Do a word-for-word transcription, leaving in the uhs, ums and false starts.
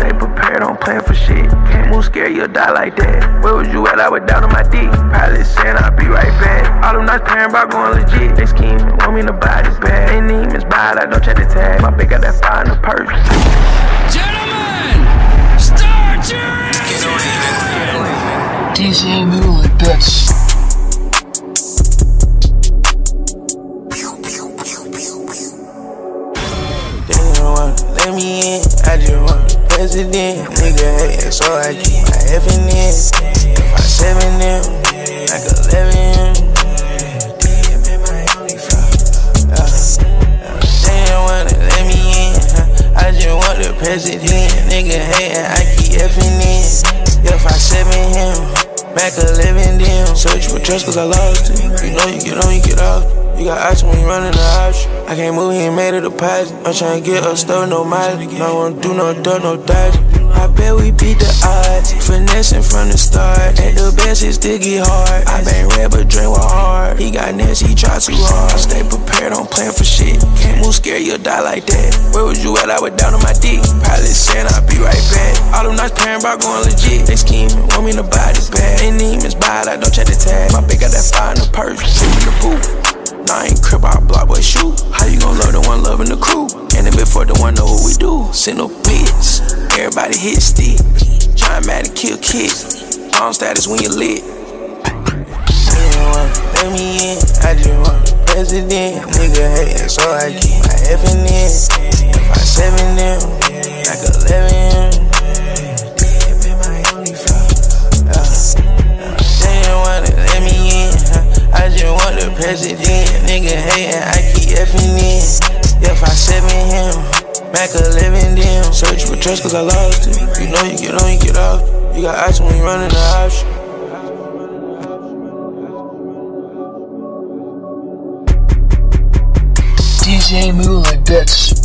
stay prepared, don't plan for shit. Can't move scared, you'll die like that. Where was you at? I was down on my D. Pilot saying I'll be right back. All them nice parents about going legit. They scheming, want me to buy this bag. Ain't demons buy it, I don't check the tag. My bitch got that fire in the purse. Gentlemen, start your D J Mooley, bitch. Let me in, I just want the president. Nigga hatin', so I keep my effing in. If I seven them, like eleven. Damn, man, my only five. They don't wanna let me in. I just want the president. Nigga hatin', I keep effing in. If I seven him, Mac eleven them. Search for trust cause I lost it. You know you get on, you get off. You got option when you running the option. I can't move, he ain't made a deposit. I'm tryna get a store, no mileage. No one do no dirt, no dodging. I bet we beat the odds. Finessing from the start. At the best, it still get hard. I been red, but drink was hard. He got nasty, he try too hard. I stay prepared, don't plan for shit. Can't move scared, you'll die like that. Where was you at? I was down on my D. Pilot saying I'll be right back. All them nice parents about going legit. They scheming, want me to buy this bag. Ain't demons buy it, I don't check the tag. My bitch got that fire in the purse. Put me in the booth. Nah, I ain't crib, I block, boy, shoot. How you gon' love the one loving the crew? And then before the one know what we do. Send no blitz, everybody hit stick. Trying mad to kill kids. On status when you lit. They don't wanna let me in, I just want the president. Nigga hatin', so I keep my effing in. If I seven them, like eleven. Damn, man, my only five. They don't wanna let me in. I just want the president. Nigga hatin', I keep effing in. If I seven him, Mac eleven them. Search for trust cause I lost it. You know you get on, you get off. You got option when you running the option. D J Mooley, bitch.